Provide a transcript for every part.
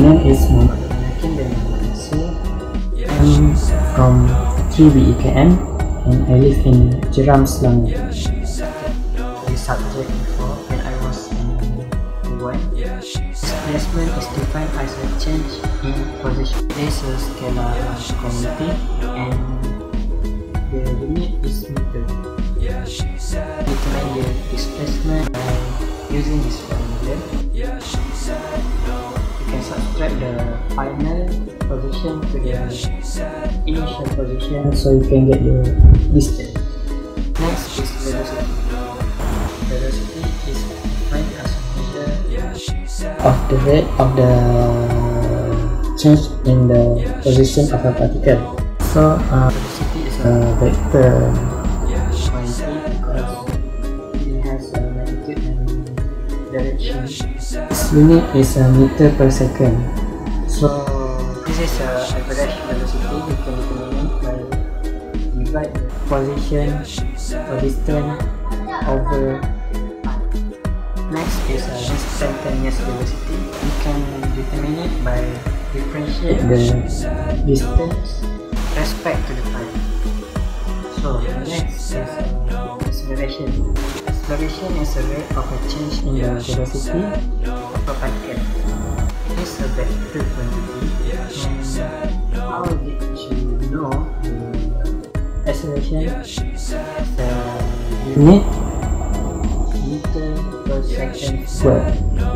name is Muhammad Nakin dan I'm from 3BEKM and I live in Jeram, Selangor. The subject before when I was in one. Displacement is defined as a change in position. This is scalar quantity and the unit is meter. Determine the displacement by using this formula. You can subtract the final position to the initial position so you can get the distance. Next is velocity. Velocity is defined as a measure of the rate of the change in the position of a particle. So velocity is a vector quantity because it has a magnitude and direction. Its unit is a meter per second. So this is a average velocity. You can determine it by divide the position or distance over time. Next is a instantaneous velocity. You can determine it by differentiate the distance respect to the time. So next is acceleration. Acceleration is a rate of a change in the velocity of a particle. It is a vector quantity. And how did you know the acceleration is a unit meter per second squared?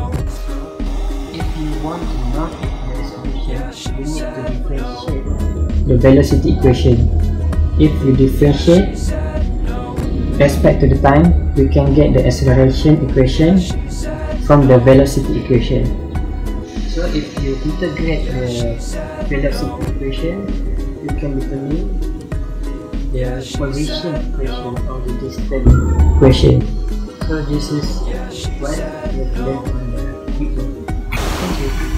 If you want to know the acceleration, you need to differentiate the velocity equation. If you differentiate respect to the time, we can get the acceleration equation from the velocity equation. So if you integrate the velocity equation, you can determine the position equation or the distance equation. So this is what we have learned on the video. Thank you.